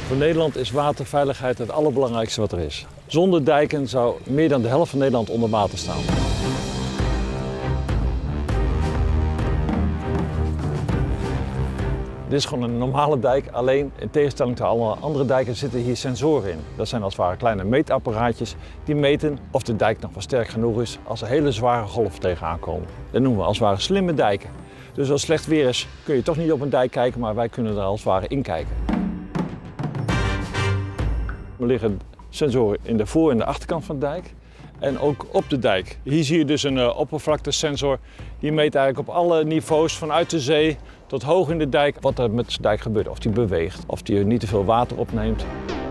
Voor Nederland is waterveiligheid het allerbelangrijkste wat er is. Zonder dijken zou meer dan de helft van Nederland onder water staan. Dit is gewoon een normale dijk, alleen in tegenstelling tot alle andere dijken zitten hier sensoren in. Dat zijn als het ware kleine meetapparaatjes die meten of de dijk nog wel sterk genoeg is als er hele zware golven tegenaan komen. Dat noemen we als het ware slimme dijken. Dus als het slecht weer is kun je toch niet op een dijk kijken, maar wij kunnen er als het ware in kijken. Er liggen sensoren in de voor- en de achterkant van de dijk en ook op de dijk. Hier zie je dus een oppervlaktesensor die meet eigenlijk op alle niveaus vanuit de zee tot hoog in de dijk wat er met de dijk gebeurt. Of die beweegt, of die niet te veel water opneemt.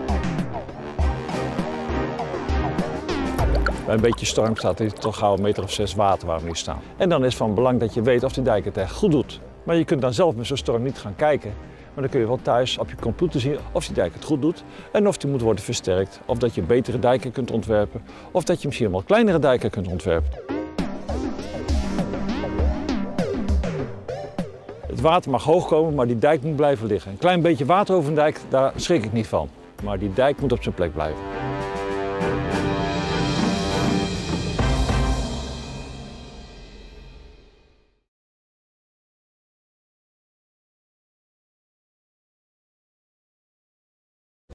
Bij een beetje storm staat er toch gauw 1,6 meter water waar we nu staan. En dan is van belang dat je weet of die dijk het echt goed doet. Maar je kunt dan zelf met zo'n storm niet gaan kijken. Maar dan kun je wel thuis op je computer zien of die dijk het goed doet en of die moet worden versterkt. Of dat je betere dijken kunt ontwerpen of dat je misschien wel kleinere dijken kunt ontwerpen. Het water mag hoog komen, maar die dijk moet blijven liggen. Een klein beetje water over een dijk, daar schrik ik niet van. Maar die dijk moet op zijn plek blijven.